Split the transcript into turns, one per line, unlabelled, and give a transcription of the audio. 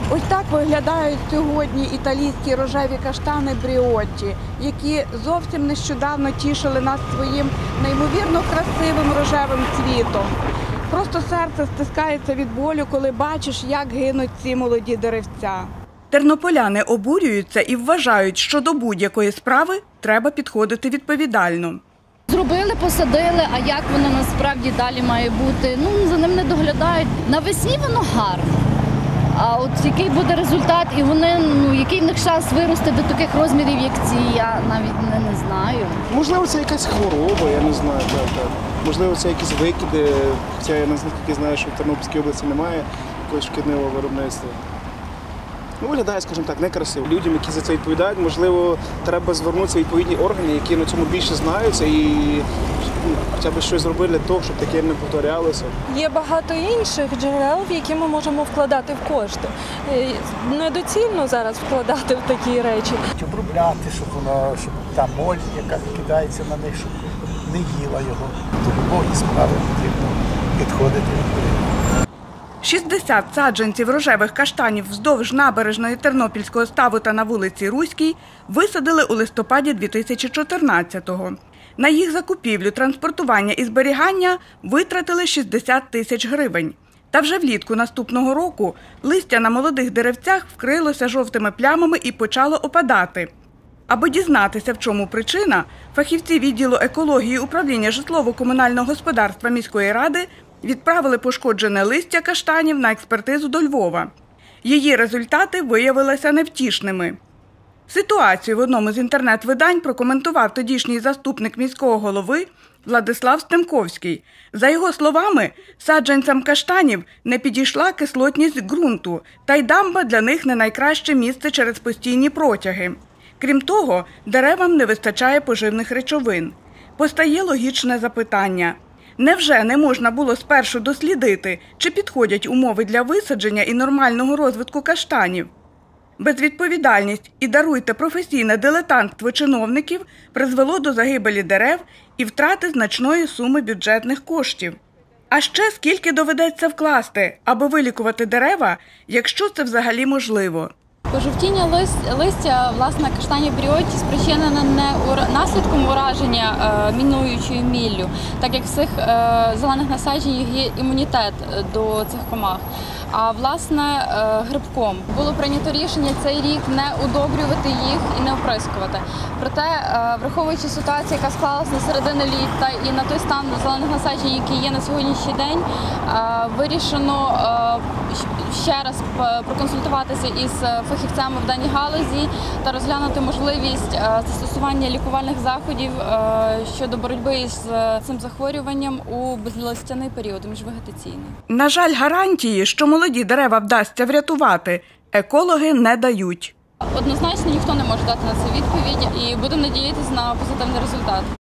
Ось так виглядають сьогодні італійські рожеві каштани Бріотті, які зовсім нещодавно тішили нас своїм неймовірно красивим рожевим цвітом. Просто серце стискається від болю, коли бачиш, як гинуть ці молоді деревця. Тернополяни обурюються і вважають, що до будь-якої справи треба підходити відповідально.
Зробили, посадили, а як воно насправді далі має бути, за ним не доглядають. Навесні воно гарно, а от який буде результат і вони, який в них час виросте до таких розмірів, як ці, я навіть не знаю.
Можливо, це якась хвороба, я не знаю. Можливо, це якісь викиди, хоча я наскільки знаю, що в Тернопільській області немає якогось шкідливого виробництва. Виглядає, скажімо так, некрасиво. Людям, які за це відповідають, можливо, треба звернутися в відповідні органи, які на цьому більше знаються і хоча б щось зробити для того, щоб таке не повторялося.
Є багато інших джерел, в які ми можемо вкладати в кошти. Недоцільно зараз вкладати в такі речі.
Обробляти, щоб та моль, яка кидається на них, щоб не їла його. До любої справи потрібно підходити відповідно.
60 саджанців рожевих каштанів вздовж набережної Тернопільського ставу та на вулиці Руській висадили у листопаді 2014-го. На їх закупівлю, транспортування і зберігання витратили 60 тисяч гривень. Та вже влітку наступного року листя на молодих деревцях вкрилося жовтими плямами і почало опадати. Аби дізнатися, в чому причина, фахівці відділу екології управління житлово-комунального господарства міської ради відправили пошкоджене листя каштанів на експертизу до Львова. Її результати виявилися невтішними. Ситуацію в одному з інтернет-видань прокоментував тодішній заступник міського голови Владислав Стемковський. За його словами, саджанцям каштанів не підійшла кислотність ґрунту, та й дамба для них не найкраще місце через постійні протяги. Крім того, деревам не вистачає поживних речовин. Постає логічне запитання – невже не можна було спершу дослідити, чи підходять умови для висадження і нормального розвитку каштанів? Безвідповідальність і, даруйте, професійне дилетантство чиновників призвело до загибелі дерев і втрати значної суми бюджетних коштів. А ще скільки доведеться вкласти, аби вилікувати дерева, якщо це взагалі можливо?
Пожовтіння листя, власне, каштанів Бріотті спричинене не наслідком ураження мінуючою міллю, так як в цих зелених насадженнях є імунітет до цих комах, а, власне, грибком. Було прийнято рішення цей рік не удобрювати їх і не оприскувати. Проте, враховуючи ситуацію, яка склалася на середину літа і на той стан зелених насаджень, які є на сьогоднішній день, вирішено ще раз проконсультуватися із фахівцями в даній галузі та розглянути можливість застосування лікувальних заходів щодо боротьби з цим захворюванням у безлистяний період, міжвегетаційний.
На жаль, гарантії, що молоді дерева вдасться врятувати, екологи не дають.
Однозначно ніхто не може дати на це відповідь і будемо надіятися на позитивний результат.